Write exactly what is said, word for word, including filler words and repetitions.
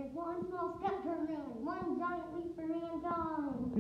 one small step for man, one giant leap for mankind.